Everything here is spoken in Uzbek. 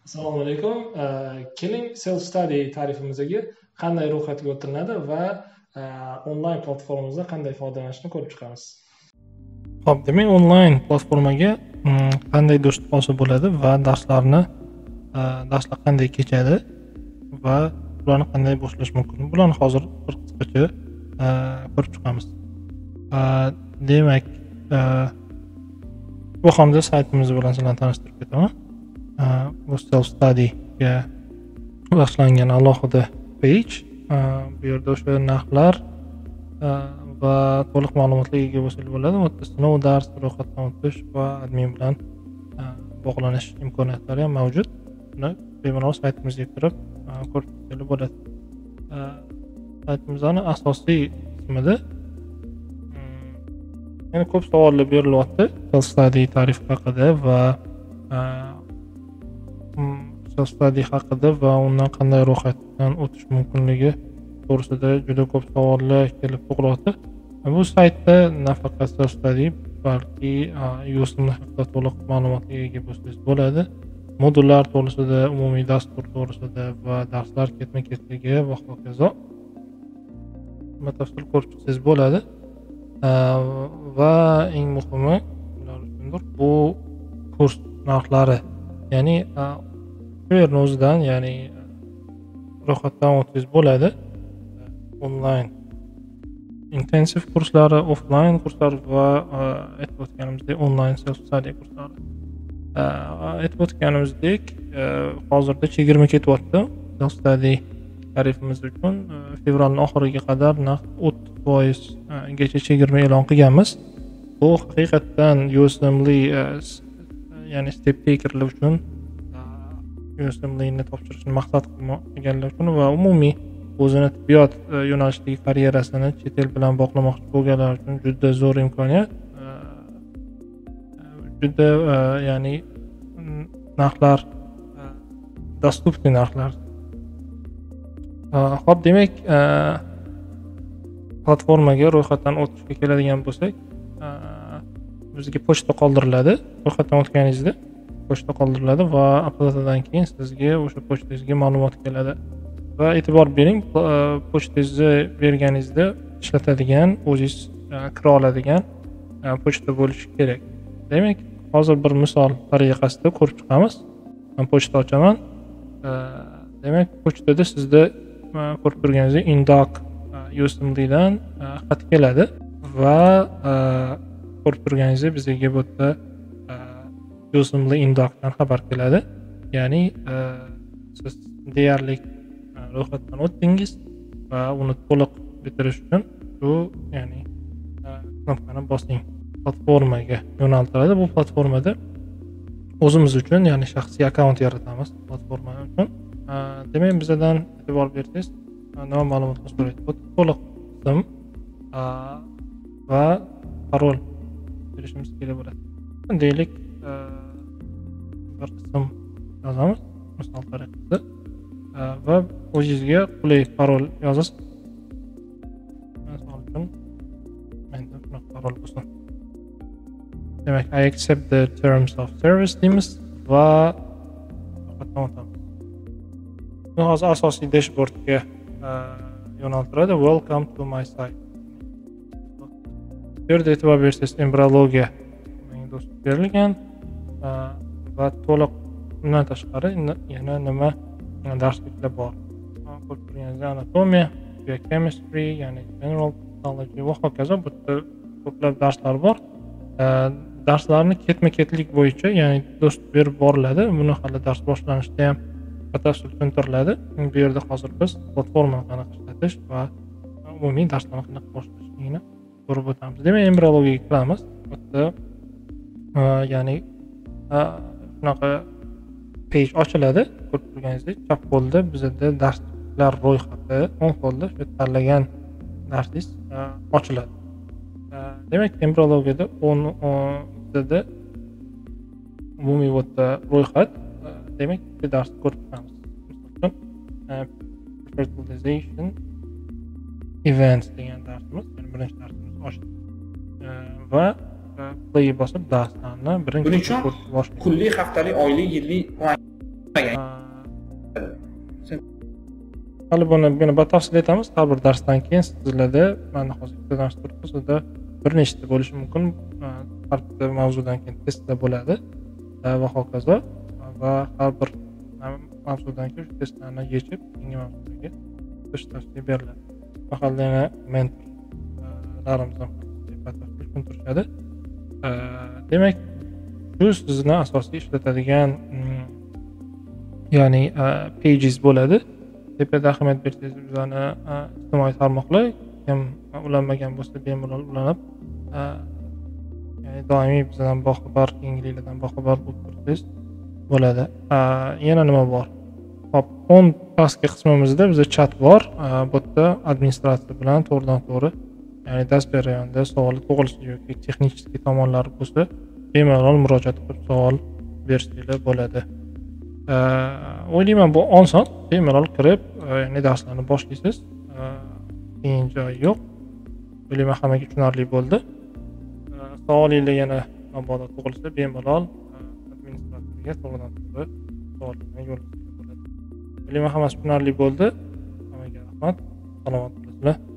Assalomu alaykum. Keling self study ta'rifimizga qanday ro'yxatga o'tiriladi va onlayn platformamizdan qanday foydalanishni ko'rib chiqamiz. Xo'p, demak onlayn platformaga qanday dostup olsa bo'ladi va darslar qanday kechadi va ularni qanday boshlash mumkin. Bularni hozir bir qisqacha ko'rib chiqamiz. Demak, bu hamda saytimiz bilan sizlarni tanishtirib ketaman. Bu self studyga bag'ishlangan alohida page. Bu yerda o'sha narxlar va to'liq ma'lumotlarga ega bo'lsangiz bo'ladi. Bu yerda sinov, dars, ro'yxatdan o'tish va admin bilan bog'lanish imkoniyatlari ham mavjud. Buni bemalol saytimizga kirib ko'rib chiqsangiz bo'ladi. Saytimizning asosiy qismida yana ko'p savollar berilyapti self study tarifi haqida va self study haqida va undan qanday ro'yxatdan o'tish mumkinligi to'g'risida juda ko'p savollar kelib tug'ilyapti. Bu saytda nafaqat self study balki USM haqida to'liq ma'lumotga ega bo'lsangiz bo'ladi. Modullar to'g'risida, umumiy dastur to'g'risida va darslar ketma-ketligi va hokazo batafsil ko'rib chiqsangiz bo'ladi. Va eng muhimi ular uchundir bu kurs narxlari, ya'ni bu yerning o'zidan, ya'ni ro'yxatdan o'tishingiz bo'ladi. Onlayn intensiv kurslari, offline kurslar va aytib o'tganimizdek onlayn self study kurslari. Aytib o'tganimizdek, hozirda chegirma ketyapti self study tarifimiz uchun. Fevralning oxiriga qadar narx 30% gacha chegirma e'lon qilganmiz. Bu haqiqatdan USMLE ya'ni step takerlar uchun USMLEni topshirishni maqsad qilganlar uchun va umumiy o'zini tibbiyot yo'nalishidagi karyerasini chet el bilan bog'lamoqchi bo'lganlar uchun juda zo'r imkoniyat. Juda ya'ni narxlar dostupniy narxlar. Xo'p, demak, platformaga ro'yxatdan o'tishga keladigan bo'lsak, bizga pochta qoldiriladi. Ro'yxatdan o'tganingizda pochta qoldiriladi va oplatadan keyin sizga o'sha pochtangizga ma'lumot keladi. Va e'tibor bering, pochtangizni berganingizda ishlatadigan, o'zingiz kira oladigan pochta bo'lishi kerak. Demak, hozir bir misol tariqasida ko'rib chiqamiz. Men pochta ochaman. Demak, pochtada sizda ko'rib turganingizdek Indoc USMLEdan xat keladi va ko'rib turganingizdek bizga bu yerda USMLE Indocdan xabar keladi. Ya'ni siz deyarli ro'yxatdan o'tdingiz va uni to'liq bitirish uchun shu ya'ni knopkani bosing. Platformaga yo'naltiradi. Bu platformada o'zimiz uchun, ya'ni shaxsiy akkaunt yaratamiz platforma uchun. Demak, bizdan e'tibor bersangiz, nima ma'lumotlar so'raydi? To'liq ism va parol berishimiz kerak bo'ladi. Deylik, bir ism yozamiz, misol tariqasida, va o'zingizga qulay parol yozasiz. Misol uchun menda shunaqa parol bo'lsin. Demak, I accept the terms of service deymiz va ro'yxatdan o'tamiz. Bu hozir asosiy dashbordga yo'naltiradi. Welcome to my site. Bu yerda e'tibor bersangiz, embriologiya menga dostуп berilgan va to'liq undan tashqari yana nima darsliklar bor. Ko'rib turganingizdek, anatomiya, biochemistry, ya'ni general pathology va hokazo bu yerda ko'plab darslar bor. Darslarni ketma-ketlik bo'yicha, ya'ni dostуп berib boriladi. Buni hali dars boshlanishda ham batafsil tushuntiriladi. Bu yerda hozir biz platformani qanaqa ishlatish va umumiy darslarni qanaqa boshlashni ko'rib o'tamiz. Demak, embriologiyaga kiramiz. Bu yerda ya'ni shunaqa page ochiladi. Ko'rib turganingizdek, chap qo'lda bizda darslar ro'yxati, o'ng qo'lda shu tanlagan darsingiz ochiladi. Demak, embriologiyada bizda umumiy o'ta ro'yxat. Demak, bir dars ko'rib chiqamiz. Misol uchun fertilization events degan darsimiz, ya'ni birinchi darsimiz ochdi. Va play bosib darslarni birinchi Buning uchun kunlik, haftalik, oylik, yillik hali buni batafsil aytamiz har bir darsdan keyin. Sizlarda mana hozir ikkitadan turibmiz, unda bir nechta bo'lishi mumkin. Har bitta mavzudan keyin testlar bo'ladi va hokazo. Va har bir mavzudan keyin shu testlarni yechib keyingi mavzuga o'tish tavsiya beriladi. Mahalla yana mentorlarimiz ham batafsil tushuntirishadi. Demak, shu sizni asosiy ishlatadigan ya'ni pages bo'ladi. Tepada ahamiyat bersangiz bizani ijtimoiy tarmoqlar, kim ulanmagan bo'lsa bemalol ulanib, ya'ni doimiy bizdan boxabar, yangiliklardan boxabar bo'lib tursangiz bo'ladi. Yana nima bor? Hop, pastki qismimizda bizda chat bor. Bu yerda administratsiya bilan to'g'ridan-to'g'ri, ya'ni dars jarayonida savol tug'ilishi yoki texnik tomonlari bo'lsa, bemalol murojaat qilib savol bersanglar bo'ladi. O'ylayman bu oson, bemalol kirib, ya'ni darslarni boshlaysiz. Qiyin joyi yo'q. O'ylayman hammaga tushunarli bo'ldi. Savolinglar yana mabodo tug'ilsa, bemalol administratsiyaga to'g'ridan-to'g'ri savollarni yo'llashga bo'ladi. O'ylayman hammasi tushunarli bo'ldi. Hammaga rahmat. Salomat bo'linglar.